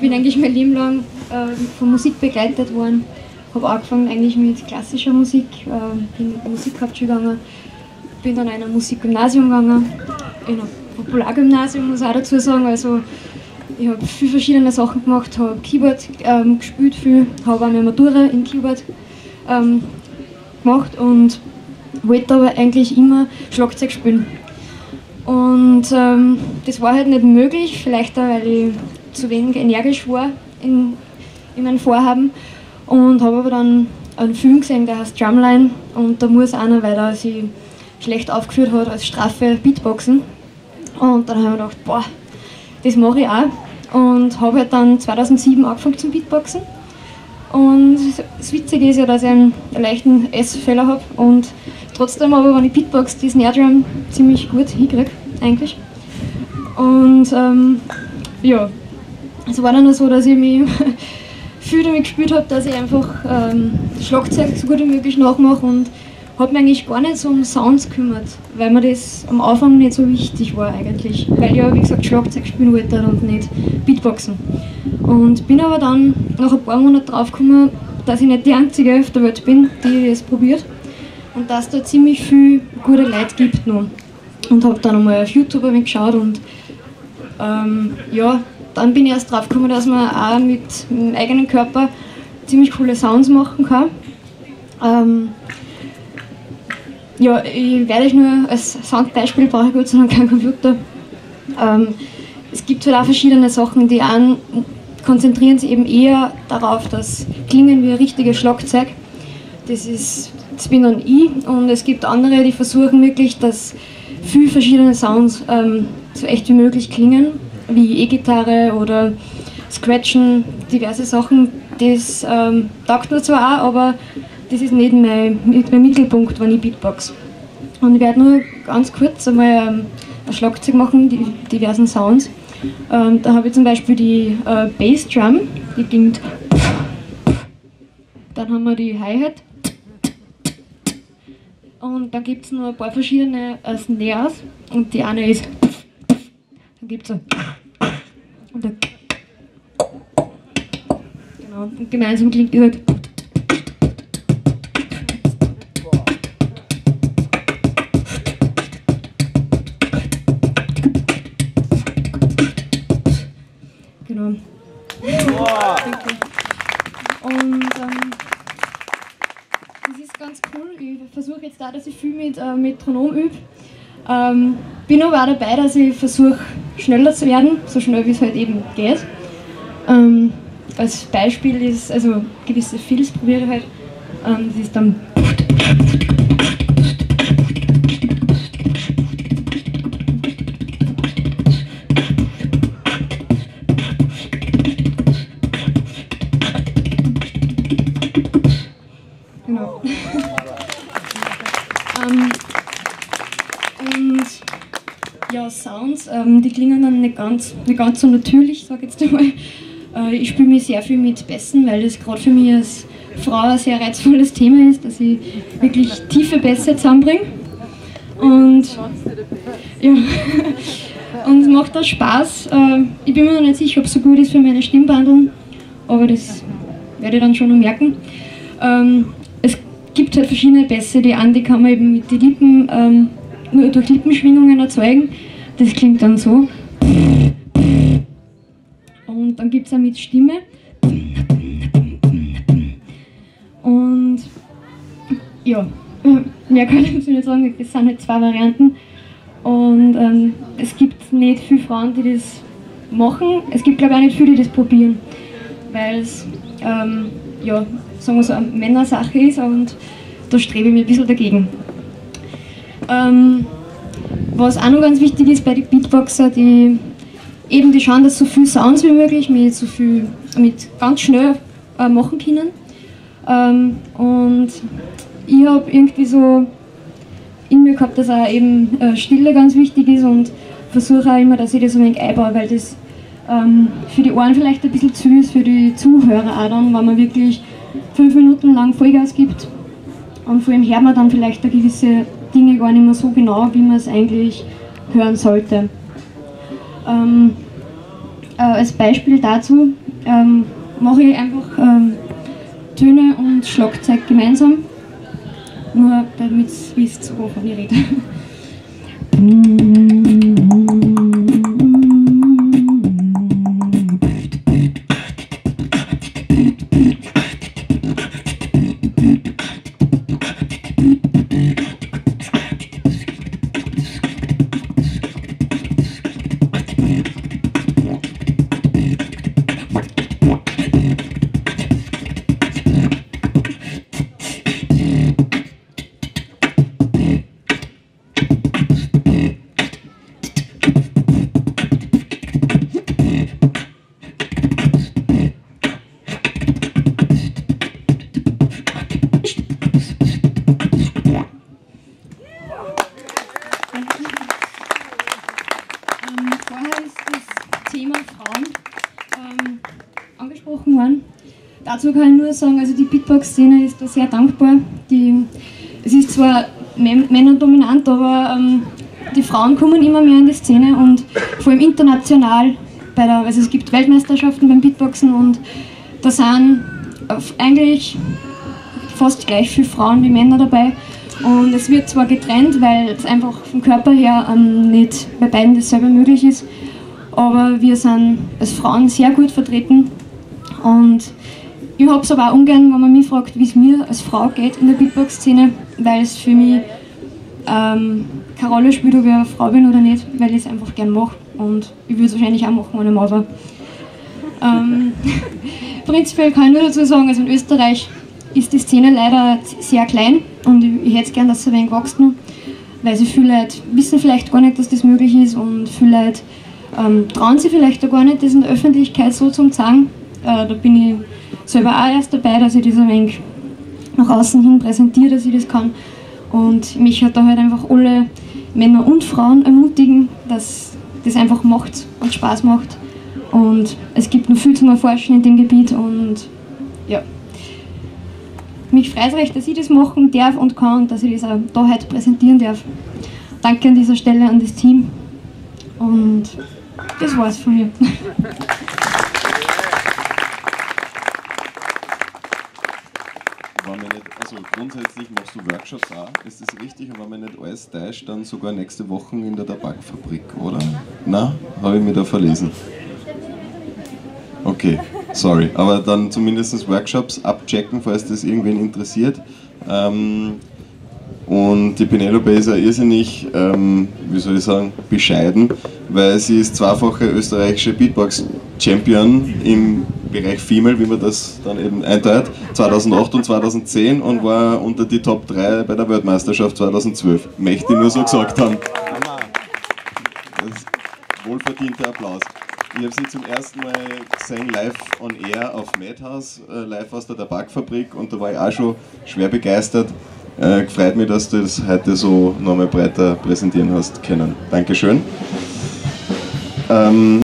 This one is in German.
bin eigentlich mein Leben lang von Musik begleitet worden. Habe angefangen eigentlich mit klassischer Musik, bin in die Musikhauptschule gegangen, bin dann in ein Musikgymnasium gegangen, in ein Populargymnasium, muss ich auch dazu sagen. Also ich habe viele verschiedene Sachen gemacht, habe Keyboard gespielt, habe auch meine Matura in Keyboard gemacht und wollte aber eigentlich immer Schlagzeug spielen. Und das war halt nicht möglich, vielleicht auch, weil ich zu wenig energisch war in meinem Vorhaben. Und habe aber dann einen Film gesehen, der heißt Drumline, und da muss einer, weil er sich schlecht aufgeführt hat, als Strafe Beatboxen. Und dann habe ich mir gedacht, boah, das mache ich auch. Und habe halt dann 2007 angefangen zum Beatboxen. Und das Witzige ist ja, dass ich einen leichten S-Fehler habe und trotzdem aber, wenn ich Beatbox, die Snare Drum ziemlich gut hinkriege, eigentlich. Und ja, es war dann so, dass ich mich viel damit gespielt habe, dass ich einfach Schlagzeug so gut wie möglich nachmache und habe mich eigentlich gar nicht so um Sounds gekümmert, weil mir das am Anfang nicht so wichtig war eigentlich, weil ich ja, wie gesagt, Schlagzeug spielen wollte und nicht Beatboxen. Und bin aber dann nach ein paar Monaten draufgekommen, dass ich nicht die Einzige auf der Welt bin, die das probiert und dass es da ziemlich viele gute Leute gibt noch. Und habe dann einmal auf YouTube geschaut und ja, dann bin ich erst drauf gekommen, dass man auch mit dem eigenen Körper ziemlich coole Sounds machen kann. Ja, ich werde euch nur als Soundbeispiel, brauche ich Gott sei Dank keinen Computer. Es gibt halt auch verschiedene Sachen, die einen konzentrieren sich eben eher darauf, dass klingen wie ein richtiges Schlagzeug. Das bin dann ich, und es gibt andere, die versuchen wirklich, dass viele verschiedene Sounds so echt wie möglich klingen, wie E-Gitarre oder Scratchen, diverse Sachen. Das taugt mir zwar auch, aber das ist nicht mein Mittelpunkt, wenn ich Beatbox. Und ich werde nur ganz kurz einmal ein Schlagzeug machen, die diversen Sounds. Da habe ich zum Beispiel die Bassdrum, die klingt. Dann haben wir die Hi-Hat. Und dann gibt es noch ein paar verschiedene Snares. Und die eine ist. Dann gibt es so. Und dann. Genau. Und gemeinsam klingt die halt. Genau. Und das ist ganz cool. Ich versuche jetzt da, dass ich viel mit Metronom übe. Bin aber auch dabei, dass ich versuche, schneller zu werden, so schnell wie es halt eben geht. Als Beispiel ist, also gewisse Fills probiere ich halt. Das ist dann. Genau. Und ja, Sounds, die klingen dann nicht ganz so natürlich, sage ich jetzt einmal. Ich spiele mich sehr viel mit Bässen, weil das gerade für mich als Frau ein sehr reizvolles Thema ist, dass ich wirklich tiefe Bässe zusammenbringe. Und ja, und es macht auch Spaß. Ich bin mir noch nicht sicher, ob es so gut ist für meine Stimmbandeln, aber das werde ich dann schon noch merken. Es gibt halt verschiedene Bässe, die kann man eben mit den Lippen, nur durch Lippenschwingungen erzeugen. Das klingt dann so. Und dann gibt es auch mit Stimme. Und ja, mehr kann ich dazu nicht sagen, das sind halt zwei Varianten. Und es gibt nicht viele Frauen, die das machen. Es gibt, glaube ich, auch nicht viele, die das probieren. Weil es, ja, sagen wir so, eine Männersache ist, und da strebe ich mich ein bisschen dagegen. Was auch noch ganz wichtig ist bei den Beatboxer, die schauen, dass so viele Sounds wie möglich mit ganz schnell machen können. Und ich habe irgendwie so in mir gehabt, dass auch eben Stille ganz wichtig ist, und versuche auch immer, dass ich das ein wenig einbaue, weil das für die Ohren vielleicht ein bisschen zu ist, für die Zuhörer auch dann, wenn man wirklich 5 Minuten lang Vollgas gibt. Und vor allem hört man dann vielleicht auch gewisse Dinge gar nicht mehr so genau, wie man es eigentlich hören sollte. Als Beispiel dazu, mache ich einfach Töne und Schlagzeug gemeinsam. Nur damit ihr wisst, wovon ich rede. Vorher ist das Thema Frauen angesprochen worden. Dazu kann ich nur sagen, also die Beatbox-Szene ist da sehr dankbar. Es ist zwar männerdominant, aber die Frauen kommen immer mehr in die Szene und vor allem international. Also es gibt Weltmeisterschaften beim Beatboxen und da sind eigentlich fast gleich viele Frauen wie Männer dabei. Und es wird zwar getrennt, weil es einfach vom Körper her nicht bei beiden dasselbe möglich ist, aber wir sind als Frauen sehr gut vertreten. Und ich habe es aber auch ungern, wenn man mich fragt, wie es mir als Frau geht in der Beatbox-Szene, weil es für mich keine Rolle spielt, ob ich eine Frau bin oder nicht, weil ich es einfach gern mache. Und ich würde es wahrscheinlich auch machen, wenn ich Mann war. Prinzipiell kann ich nur dazu sagen, also in Österreich ist die Szene leider sehr klein und ich hätte es gern, dass sie ein wenig wächst, weil sie viele Leute wissen vielleicht gar nicht, dass das möglich ist und viele Leute trauen sich vielleicht auch gar nicht, das in der Öffentlichkeit so zu sagen. Da bin ich selber auch erst dabei, dass ich das ein wenig nach außen hin präsentiere, dass ich das kann. Und mich hat da halt einfach alle Männer und Frauen ermutigen, dass das einfach macht und Spaß macht. Und es gibt noch viel zum Erforschen in dem Gebiet und ja. Mich freut es recht, dass ich das machen darf und kann und dass ich das auch da heute präsentieren darf. Danke an dieser Stelle an das Team und das war's von mir. Also grundsätzlich machst du Workshops auch, ist das richtig? Und wenn man nicht alles täuscht, dann sogar nächste Woche in der Tabakfabrik, oder? Na, habe ich mich da verlesen. Okay, sorry. Aber dann zumindest Workshops abchecken, falls das irgendwen interessiert. Und die Penelope ist ja irrsinnig, wie soll ich sagen, bescheiden, weil sie ist zweifache österreichische Beatbox-Champion im Bereich Female, wie man das dann eben einteilt, 2008 und 2010 und war unter die Top 3 bei der Weltmeisterschaft 2012. Möchte ich nur so gesagt haben. Das ist wohlverdienter Applaus. Ich habe sie zum ersten Mal gesehen live on air auf Madhouse, live aus der Tabakfabrik und da war ich auch schon schwer begeistert. Gefreut mich, dass du das heute so nochmal breiter präsentieren hast können. Dankeschön.